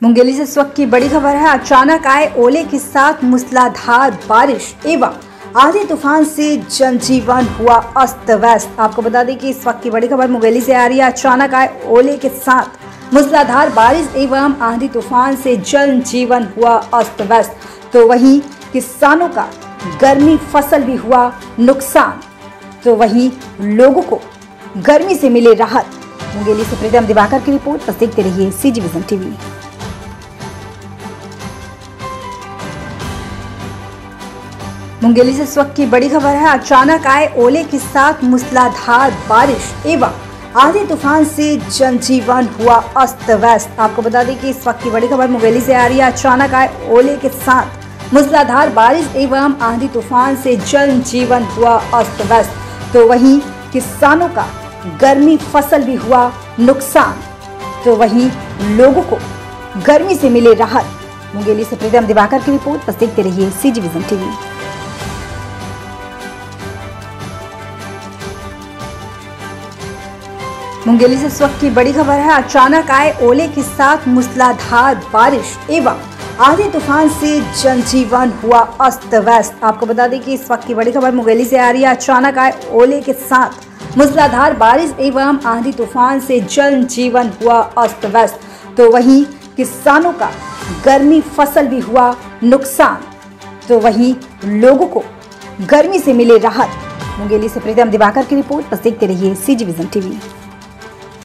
मुंगेली से इस वक्त की बड़ी खबर है। अचानक आए ओले के साथ मूसलाधार बारिश एवं आंधी तूफान से जनजीवन हुआ अस्त व्यस्त। आपको बता दें कि इस वक्त की बड़ी खबर मुंगेली से आ रही है। अचानक आए ओले के साथ मूसलाधार बारिश एवं आंधी तूफान से जनजीवन हुआ अस्त व्यस्त। तो वहीं किसानों का गर्मी फसल भी हुआ नुकसान, तो वहीं लोगों को गर्मी से मिले राहत। मुंगेली से प्रीतम दिवाकर की रिपोर्ट। बस देखते रहिए CG विजन टीवी। मुंगेली से इस वक्त की बड़ी खबर है। अचानक आए ओले के साथ मूसलाधार बारिश एवं आंधी तूफान से जनजीवन हुआ अस्त व्यस्त। आपको बता दें कि इस वक्त की बड़ी खबर मुंगेली से आ रही है। अचानक आए ओले के साथ मूसलाधार बारिश एवं आंधी तूफान से जनजीवन हुआ अस्त व्यस्त। तो वहीं किसानों का गर्मी फसल भी हुआ नुकसान, तो वहीं लोगों को गर्मी से मिले राहत। मुंगेली से प्रीतम दिवाकर की रिपोर्ट। बस देखते रहिए CG विजन टीवी। मुंगेली से इस वक्त की बड़ी खबर है। अचानक आए ओले के साथ मूसलाधार बारिश एवं आंधी तूफान से जनजीवन हुआ अस्त व्यस्त। आपको बता दें कि इस वक्त की बड़ी खबर मुंगेली से आ रही है। अचानक आए ओले के साथ मूसलाधार बारिश एवं आंधी तूफान से जनजीवन हुआ अस्त व्यस्त। तो वहीं किसानों का गर्मी फसल भी हुआ नुकसान, तो वहीं लोगों को गर्मी से मिले राहत। मुंगेली से प्रीतम दिवाकर की रिपोर्ट। बस देखते रहिए CG विजन टीवी।